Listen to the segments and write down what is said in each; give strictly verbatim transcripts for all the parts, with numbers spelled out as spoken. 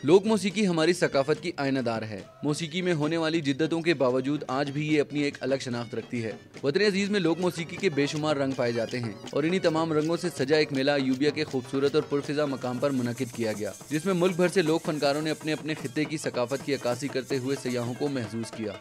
लोक मौसीकी हमारी सकाफत की आयनादार है। मौसीकी में होने वाली जिद्दतों के बावजूद आज भी ये अपनी एक अलग शनाख्त रखती है। वतन अजीज में लोक मौसीकी के बेशुमार रंग पाए जाते हैं और इन्हीं तमाम रंगों से सजा एक मेला अयूबिया के खूबसूरत और पुरफिजा मकाम पर मुनकिद किया गया, जिसमें मुल्क भर से लोक फनकारों ने अपने अपने खित्ते की सकाफत की अक्कासी करते हुए सयाहों को महसूस किया।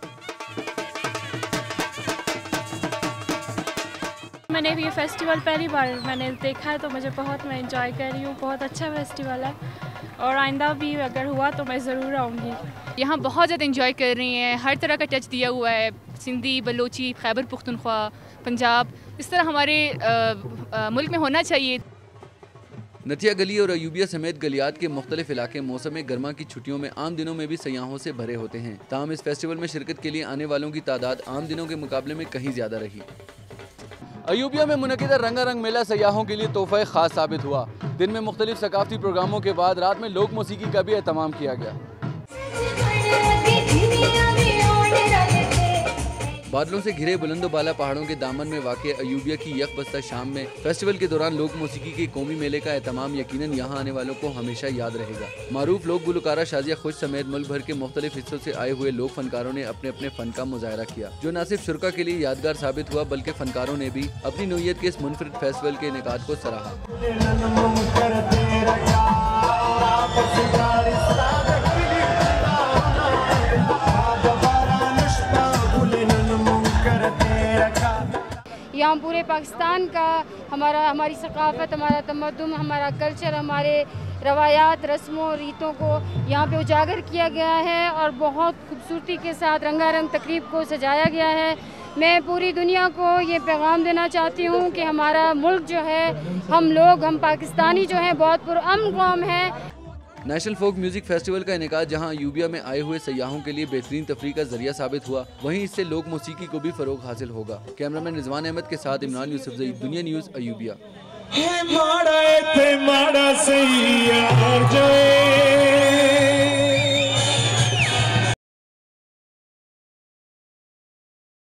मैंने ये फेस्टिवल पहली बार मैंने देखा है तो मुझे बहुत मैं एंजॉय कर रही हूँ। बहुत अच्छा फेस्टिवल है और आइंदा भी अगर हुआ तो मैं ज़रूर आऊँगी। यहाँ बहुत ज़्यादा एंजॉय कर रही हैं, हर तरह का टच दिया हुआ है, सिंधी, बलोची, खैबर पुख्तनख्वा, पंजाब, इस तरह हमारे आ, आ, मुल्क में होना चाहिए। नथिया गली और अयूबिया समेत गलियात के मुख्तलिफ इलाके मौसम गर्मा की छुट्टियों में आम दिनों में भी सयाहों से भरे होते हैं। ताहम इस फेस्टिवल में शिरकत के लिए आने वालों की तादाद आम दिनों के मुकाबले में कहीं ज़्यादा रही। अयूबिया में मुनक़िदा रंगारंग मेला सयाहों के लिए तोहफ़ा ख़ास साबित हुआ। दिन में मुख्तलिफ सकाफती प्रोग्रामों के बाद रात में लोक मौसीकी का भी एहतमाम किया गया। बादलों से घिरे बुलंदो बाला पहाड़ों के दामन में वाक़े अयूबिया की यकबस्ता शाम में फेस्टिवल के दौरान लोक मौसीकी के कौमी मेले का एहतमाम यकीनन यहाँ आने वालों को हमेशा याद रहेगा। मारूफ लोक गुलकारा शाजिया खुश समेत मुल्क भर के मुख्तलिफ हिस्सों से आए हुए लोक फनकारों ने अपने अपने फन का मुजाहरा किया, जो न सिर्फ शुरा के लिए यादगार साबित हुआ बल्कि फनकारों ने भी अपनी नौयत के इस मुनफरिद फेस्टिवल के इनेकाद को सराहा। यहाँ पूरे पाकिस्तान का हमारा हमारी सकाफत, हमारा तमद्दुन, हमारा कल्चर, हमारे रवायात, रस्मों रीतों को यहाँ पे उजागर किया गया है और बहुत खूबसूरती के साथ रंगारंग तकरीब को सजाया गया है। मैं पूरी दुनिया को ये पैगाम देना चाहती हूँ कि हमारा मुल्क जो है, हम लोग, हम पाकिस्तानी जो हैं बहुत पुरअमन कौम है। नेशनल फोक म्यूजिक फेस्टिवल का इनेकाद जहां अयूबिया में आए हुए सयाहों के लिए बेहतरीन तफरीह का जरिया साबित हुआ, वहीं इससे लोक मौसीकी को भी फरोग हासिल होगा। कैमरामैन रिजवान अहमद के साथ इमरान यूसुफ, दुनिया न्यूज़, अयूबिया।